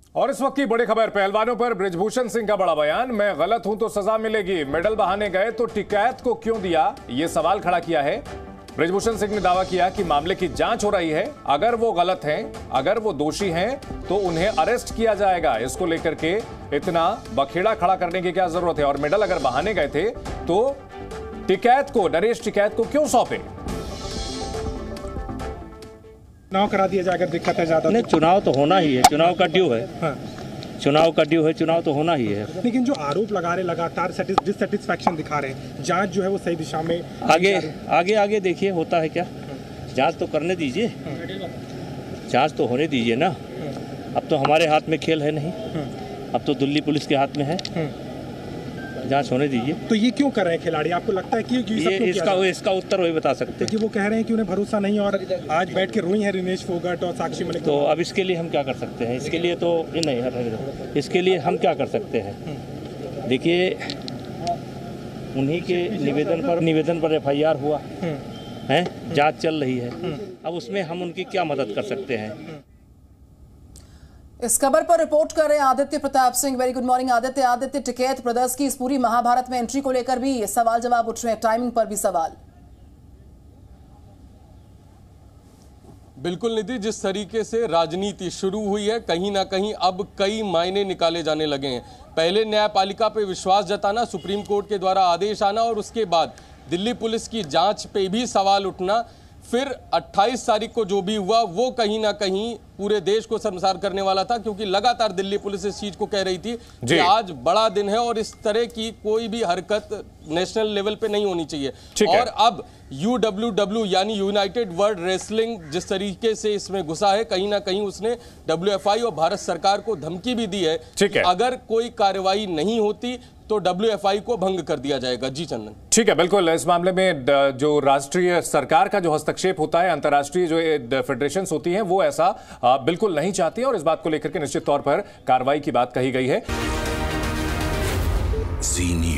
और इस वक्त की बड़ी खबर, पहलवानों पर बृजभूषण सिंह का बड़ा बयान। मैं गलत हूं तो सजा मिलेगी, मेडल बहाने गए तो टिकैत को क्यों दिया, यह सवाल खड़ा किया है। बृजभूषण सिंह ने दावा किया कि मामले की जांच हो रही है, अगर वो गलत हैं, अगर वो दोषी हैं तो उन्हें अरेस्ट किया जाएगा। इसको लेकर के इतना बखेड़ा खड़ा करने की क्या जरूरत है, और मेडल अगर बहाने गए थे तो टिकैत को, नरेश टिकैत को क्यों सौंपे। चुनाव करा दिया जाए अगर दिक्कत है ज्यादा। नहीं, चुनाव तो होना ही है, चुनाव का ड्यू है। हाँ। चुनाव का ड्यू है, चुनाव तो होना ही है। लेकिन जो आरोप लगा रहे, लगातार डिससेटिस्फैक्शन दिखा रहे हैं, जांच जो है वो सही दिशा में आगे देखिए होता है क्या। जांच तो करने दीजिए, जांच तो होने दीजिए ना। अब तो हमारे हाथ में खेल है नहीं, अब तो दिल्ली पुलिस के हाथ में है। जांच होने दीजिए। तो ये क्यों कर रहे हैं खिलाड़ी, आपको लगता है कि इसका उत्तर वही बता सकते हैं। क्योंकि वो कह रहे हैं कि उन्हें भरोसा नहीं, और आज बैठ के रोई है दिनेश फोगाट और साक्षी मलिक। तो अब इसके लिए हम क्या कर सकते हैं, इसके लिए तो नहीं, इसके लिए हम क्या कर सकते हैं। देखिए, उन्हीं के निवेदन पर FIR हुआ है, जांच चल रही है। अब उसमें हम उनकी क्या मदद कर सकते हैं। इस खबर पर रिपोर्ट कर रहे हैं Aditya Pratap Singh. Very good morning Aditya, Tikait brothers की इस पूरी महाभारत में एंट्री को लेकर भी सवाल जवाब उठ रहे हैं, टाइमिंग पर भी सवाल। बिल्कुल निधि, जिस तरीके से राजनीति शुरू हुई है, कहीं ना कहीं अब कई मायने निकाले जाने लगे हैं। पहले न्यायपालिका पे विश्वास जताना, सुप्रीम कोर्ट के द्वारा आदेश आना, और उसके बाद दिल्ली पुलिस की जांच पे भी सवाल उठना, फिर 28 तारीख को जो भी हुआ वो कहीं ना कहीं पूरे देश को शर्मसार करने वाला था, क्योंकि लगातार दिल्ली पुलिस इस चीज को कह रही थी कि आज बड़ा दिन है और इस तरह की कोई भी हरकत नेशनल लेवल पे नहीं होनी चाहिए। और अब UWW यानी यूनाइटेड वर्ल्ड रेसलिंग जिस तरीके से इसमें घुसा है, कहीं ना कहीं उसने WFI और भारत सरकार को धमकी भी दी है कि अगर कोई कार्रवाई नहीं होती तो WFI को भंग कर दिया जाएगा। जी चंदन। ठीक है, बिल्कुल। इस मामले में जो राष्ट्रीय सरकार का जो हस्तक्षेप होता है, अंतर्राष्ट्रीय जो फेडरेशंस होती हैं, वो ऐसा बिल्कुल नहीं चाहती है, और इस बात को लेकर के निश्चित तौर पर कार्रवाई की बात कही गई है।